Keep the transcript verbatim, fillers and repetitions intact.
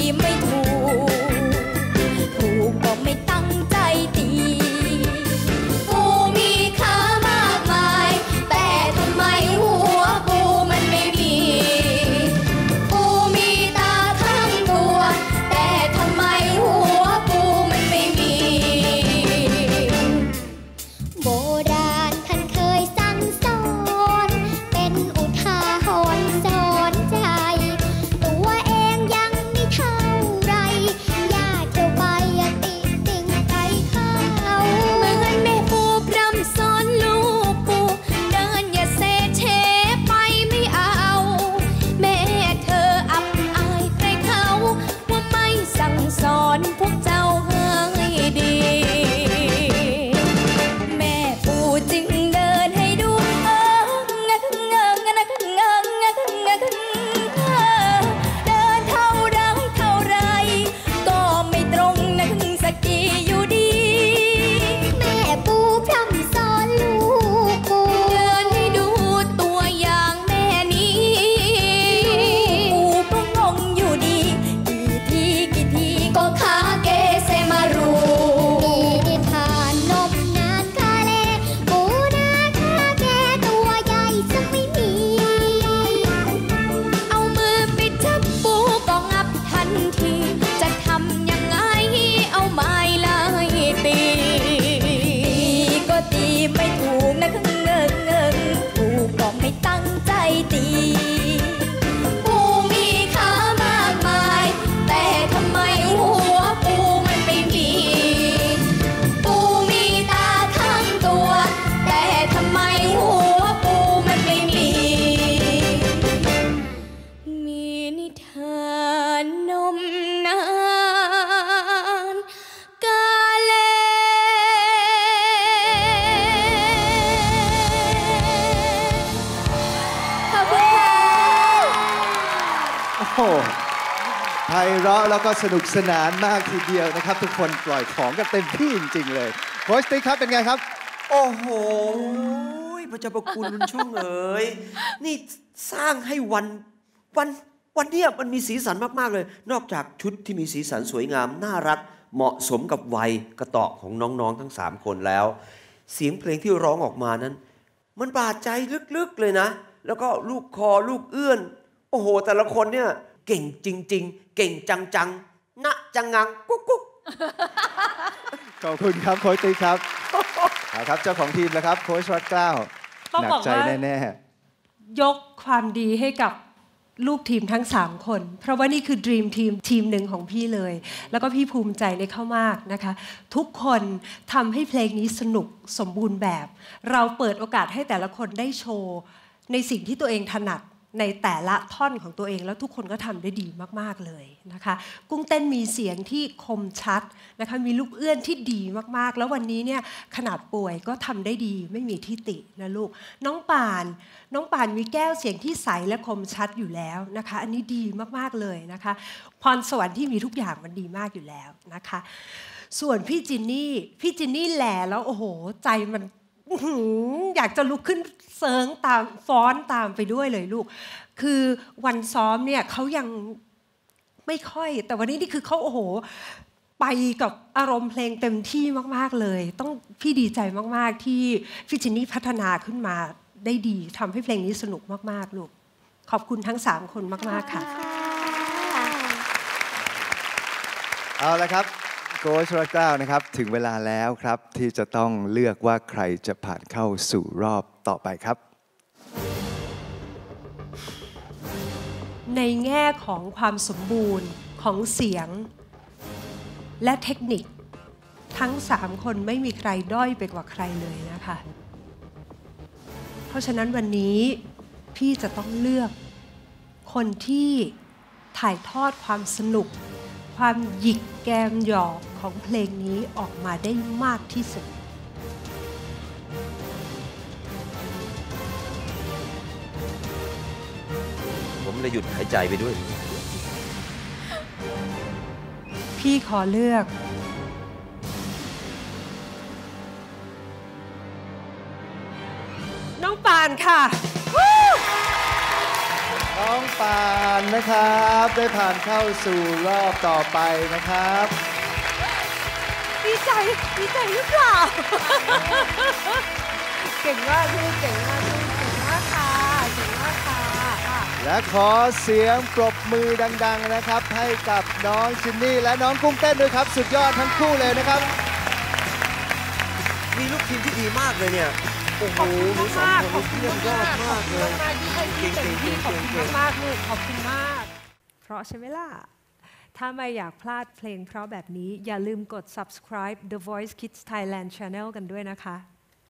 ไม่ถูกถูกก็ไม่ตั้งใจตีปูมีขามากมายแต่ทำไมหัวปูมันไม่มีปูมีตาทั้งตัวแต่ทำไมหัวปูมันไม่มีโบราณท่านเคยสั่งสอนเป็นอุทาหรณ์สอนใจตัวเองยังไม่เท่าไรญาติเจ้าไปติติงไปเข้าเหมือนแม่ปูพร่ำสอนลูกปูเดินอย่าเซเชไปไม่เอาแม่เธออับอายใครเขาว่าไม่สั่งสอนพวกเจ้าให้ดีแม่ปูจึงเดินให้ดูเอองะเงงะนะเงงะเงงะเดินเท่าไรเท่าไรก็ไม่ตรงนะสักทีอยู่ดีแม่ปูพร่ำสอนลูกปูเดินให้ดูตัวอย่างแม่นี้ปูก็งงอยู่ดีกี่ทีกี่ทีก็ขาเกเซมารูมีนิทานนมนานคาเลปูนาคาแกตัวใหญ่สักไม่มีเอามือไปจับปูก็งับทันทีจะทำยังไงเอาไม้ไล่ตีก็ตีไม่ถูกนะเงินเงินถูกก็ไม่ตั้งใจตีปูมีขามากมายแต่ทำไมหัวปูมันไม่มีปูมีตาทั้งตัวแต่ทำไมหัวปูมันไม่มีมีนิทานนมนานกาเลขอบคุณค่ะโอ้โหไพเราะแล้วก็สนุกสนานมากทีเดียวนะครับทุกคนปล่อยของกันเต็มที่จริงๆเลยโค้ชติ๊กครับเป็นไงครับโอ้โหพระเจ้าประคุณคุณช่วงเอ๋ยนี่สร้างให้วันวันวันเนี้ยมันมีสีสันมากๆเลยนอกจากชุดที่มีสีสันสวยงามน่ารักเหมาะสมกับวัยกระเตาะของน้องๆทั้งสามคนแล้วเสียงเพลงที่ร้องออกมานั้นมันบาดใจลึกๆเลยนะแล้วก็ลูกคอลูกเอื้อนโอ้โหแต่ละคนเนี่ยเก่งจริงๆเก่งจังๆนะจังงังกุ๊กกุ๊กขอบคุณครับโค้ชติ๊กครับเอาครับเจ้าของทีมแล้วครับโค้ชรัตเกล้าหนักใจแน่ๆยกความดีให้กับลูกทีมทั้งสามคนเพราะว่านี่คือ Dream Team ทีมหนึ่งของพี่เลยแล้วก็พี่ภูมิใจในเขามากนะคะทุกคนทำให้เพลงนี้สนุกสมบูรณ์แบบเราเปิดโอกาสให้แต่ละคนได้โชว์ในสิ่งที่ตัวเองถนัดในแต่ละท่อนของตัวเองแล้วทุกคนก็ทำได้ดีมากๆเลยนะคะกุ้งเต้นมีเสียงที่คมชัดนะคะมีลูกเอื้อนที่ดีมากๆแล้ววันนี้เนี่ยขนาดป่วยก็ทำได้ดีไม่มีที่ตินะลูกน้องป่านน้องป่านมีแก้วเสียงที่ใสและคมชัดอยู่แล้วนะคะอันนี้ดีมากๆเลยนะคะพรสวรรค์ที่มีทุกอย่างมันดีมากอยู่แล้วนะคะส่วนพี่จินนี่พี่จินนี่แหล่แล้วโอ้โหใจมันอยากจะลุกขึ้นเซิงตามฟ้อนตามไปด้วยเลยลูกคือวันซ้อมเนี่ยเขายังไม่ค่อยแต่วันนี้นี่คือเขาโอ้โหไปกับอารมณ์เพลงเต็มที่มากๆเลยต้องพี่ดีใจมากๆที่พี่จินนี่พัฒนาขึ้นมาได้ดีทำให้เพลงนี้สนุกมากๆลูกขอบคุณทั้งสามคนมากๆค่ะเอาละครับโค้ชรัตเกล้านะครับถึงเวลาแล้วครับที่จะต้องเลือกว่าใครจะผ่านเข้าสู่รอบต่อไปครับในแง่ของความสมบูรณ์ของเสียงและเทคนิคทั้งสามคนไม่มีใครด้อยไปกว่าใครเลยนะคะเพราะฉะนั้นวันนี้พี่จะต้องเลือกคนที่ถ่ายทอดความสนุกความหยิกแกมหยอกของเพลงนี้ออกมาได้มากที่สุดผมเลยหยุดหายใจไปด้วยพี่ขอเลือกน้องปานค่ะน้องปานนะครับได้ผ่านเข้าสู่รอบต่อไปนะครับดีใจดีใจหรือเปล่า เก่งมากพี่เก่งมากพี่เก่งมากค่ะเก่งมากค่ะและขอเสียงปรบมือดังๆนะครับให้กับน้องชินนี่และน้องกุ้งเต้นด้วยครับสุดยอดทั้งคู่เลยนะครับมีลูกทีมที่ดีมากเลยเนี่ยโอ้โหขอบคุณหนูสองมากคนขอบคุณเยี่ยมยอมาดกขอมาบกคุณเลยมากที่ให้พี่เต็มที่ขอบคุณมากๆลูกขอบคุณมาก เพราะใช่ไหมล่ะ ถ้าไม่อยากพลาดเพลงเพราะแบบนี้อย่าลืมกด subscribe The Voice Kids Thailand Channel กันด้วยนะคะ